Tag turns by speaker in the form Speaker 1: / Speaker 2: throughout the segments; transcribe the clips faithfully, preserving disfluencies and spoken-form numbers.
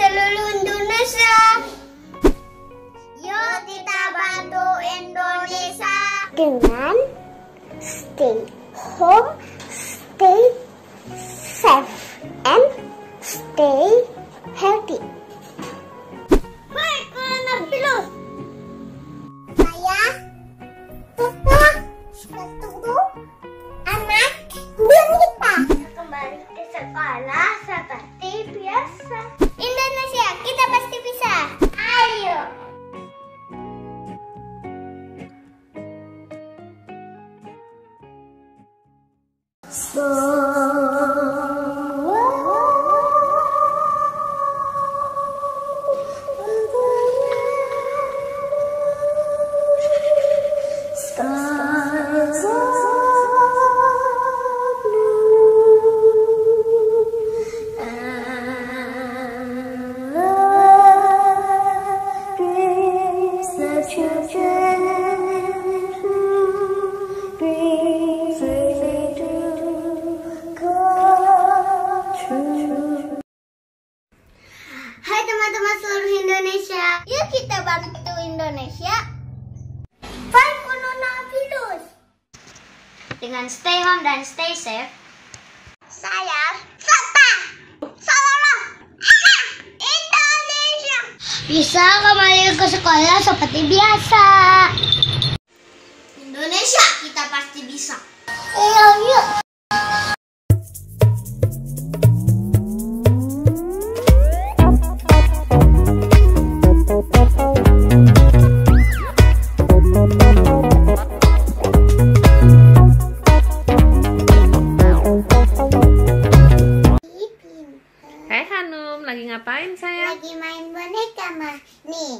Speaker 1: seluruh Indonesia. Yuk kita bantu Indonesia dengan stay home, stay safe, and stay healthy. Hai coronavirus. Saya Tete Setuju anak boneka. Kembali ke sekolah seperti biasa. Indonesia, kita pasti bisa. Ayo. Hai teman-teman seluruh Indonesia, yuk kita bantu Indonesia fight coronavirus dengan stay home dan stay safe. Saya Tata Salah Indonesia bisa kembali ke sekolah seperti biasa. Indonesia, kita pasti bisa. Ayo yuk.
Speaker 2: Hai Hanum, lagi ngapain sayang?
Speaker 1: Lagi main boneka, mah. Nih.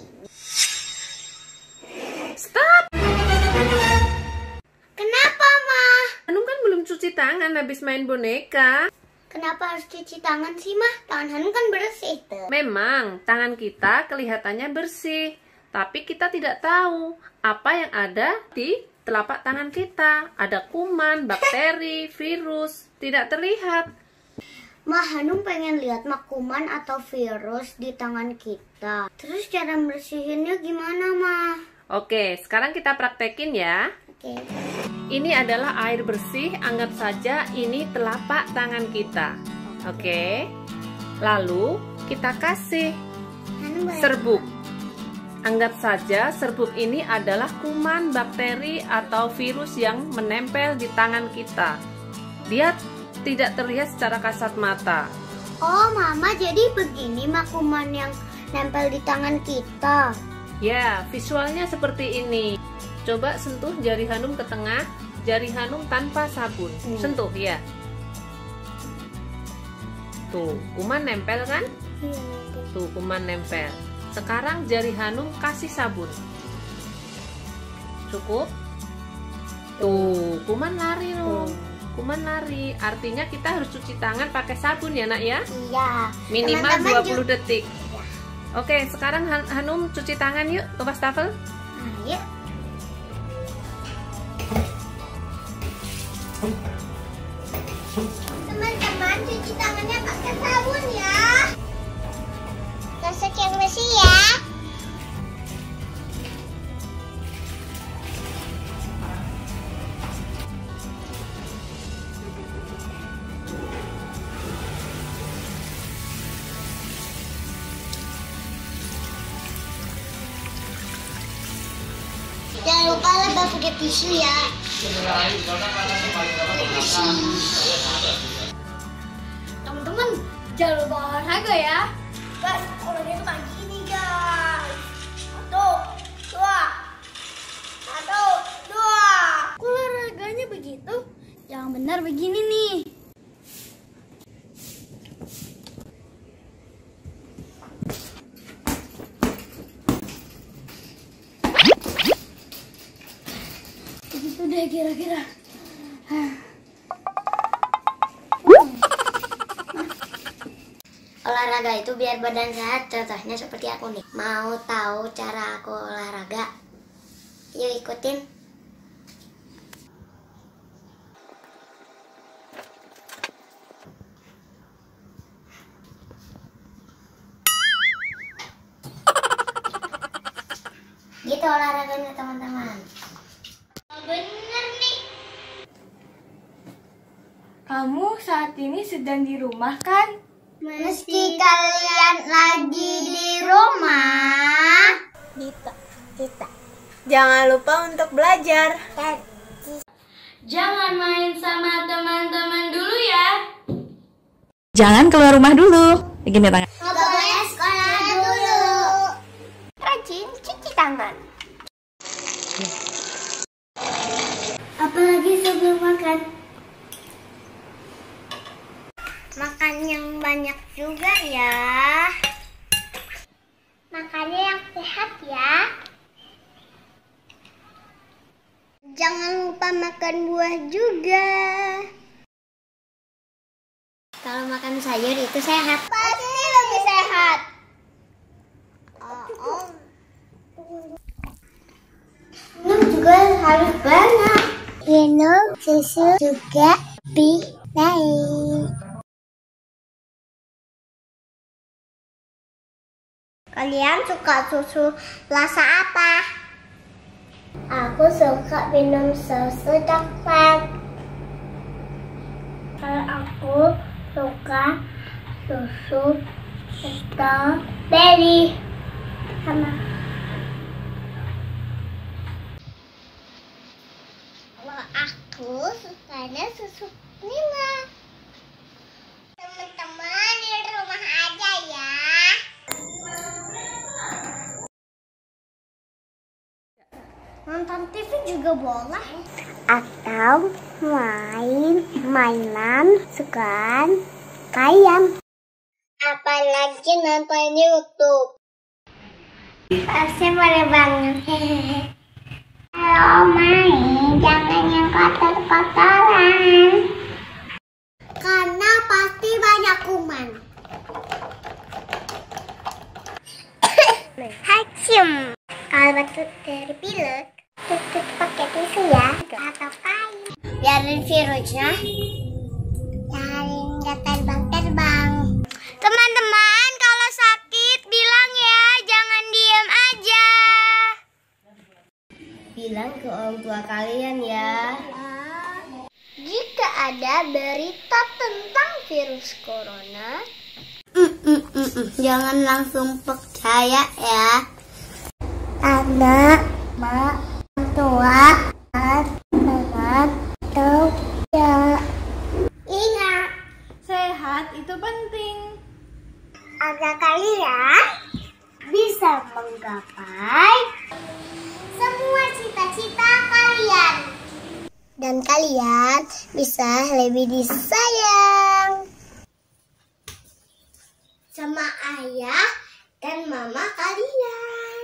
Speaker 2: Stop!
Speaker 1: Kenapa, mah?
Speaker 2: Hanum kan belum cuci tangan habis main boneka.
Speaker 1: Kenapa harus cuci tangan sih, mah? Tangan Hanum kan bersih tuh.
Speaker 2: Memang, tangan kita kelihatannya bersih. Tapi kita tidak tahu apa yang ada di telapak tangan kita. Ada kuman, bakteri, virus. Tidak terlihat.
Speaker 1: Mah, Hanum pengen lihat mah kuman atau virus di tangan kita. Terus cara bersihinnya gimana, mah?
Speaker 2: Oke, sekarang kita praktekin ya.
Speaker 1: Oke.
Speaker 2: Ini adalah air bersih, anggap saja ini telapak tangan kita. Oke. Lalu kita kasih
Speaker 1: Hanum boleh-
Speaker 2: serbuk. Anggap saja serbuk ini adalah kuman, bakteri, atau virus yang menempel di tangan kita. Dia tidak terlihat secara kasat mata.
Speaker 1: Oh, Mama, jadi begini mah kuman yang nempel di tangan kita.
Speaker 2: Ya, visualnya seperti ini. Coba sentuh jari Hanum ke tengah, jari Hanum tanpa sabun.
Speaker 1: Hmm.
Speaker 2: Sentuh ya. Tuh, kuman nempel kan? Tuh, kuman nempel. Sekarang jari Hanum kasih sabun. Cukup? Tuh, kuman lari loh. Kuman lari. Artinya kita harus cuci tangan pakai sabun ya, Nak ya?
Speaker 1: Iya.
Speaker 2: Minimal
Speaker 1: Teman-teman
Speaker 2: dua puluh
Speaker 1: juga-
Speaker 2: detik. Oke, sekarang Han- Hanum cuci tangan yuk ke wastafel.
Speaker 1: Ayo. Teman-teman, cuci tangannya pakai sabun ya. Gosok yang bersih ya. Jangan lupa lembab pakai tisu ya. Teman-teman, jangan lupa olahraga ya. Guys, olahraga kayak gini guys. Satu, dua, satu, dua. Kok olahraganya begitu? Yang benar begini nih. Begitu deh kira-kira. Olahraga itu biar badan sehat, contohnya seperti aku nih. Mau tahu cara aku olahraga? Yuk ikutin. jalan ya teman-teman. Bener nih.
Speaker 3: Kamu saat ini sedang di rumah kan?
Speaker 1: Meski kalian lagi di rumah, kita, kita.
Speaker 3: Jangan lupa untuk belajar.
Speaker 2: Jangan main sama teman-teman dulu ya.
Speaker 4: Jangan keluar rumah dulu. Begini tangan.
Speaker 1: Nggak boleh sekolah dulu. Rajin cuci tangan. Apalagi sebelum makan. Makan yang banyak juga ya. Makannya yang sehat ya. Jangan lupa makan buah juga. Kalau makan sayur itu sehat. Pasti lebih sehat. Oh, oh. Minum juga harus banyak. Minum susu juga lebih baik. Kalian suka susu rasa apa? Aku suka minum susu coklat. Kalau aku suka susu strawberry sama. Kalau aku sukanya susu vanilla. Teman-teman di rumah aja ya. Nonton T V juga boleh. Atau main mainan sukaan kalian. Apalagi nonton YouTube. Pasti boleh banget. Kalau main jangan yang kotor-kotoran. Karena pasti banyak kuman. Hakim. Kalau batuk dari pilek, tutup pakai tisu ya, atau kain. Biarin virusnya, jangan nggak terbang-terbang. Teman-teman, kalau sakit bilang ya, jangan diem aja. Bilang ke orang tua kalian ya. Jika ada berita tentang virus corona, mm, mm, mm, mm. jangan langsung percaya ya. Anak, mak, tua, teman, atau ya. Ingat,
Speaker 3: Sehat itu penting.
Speaker 1: agar kalian bisa menggapai semua cita-cita kalian. Dan kalian bisa lebih disayang sama ayah dan mama kalian.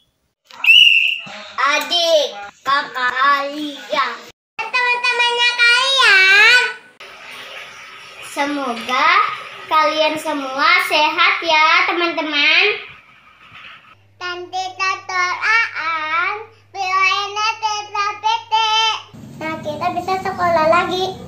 Speaker 1: Adik, kakak kalian, dan teman-temannya kalian. Semoga kalian semua sehat ya teman-teman. Dan tidak teraan, bilangnya tetap pete. Nah kita bisa sekolah lagi.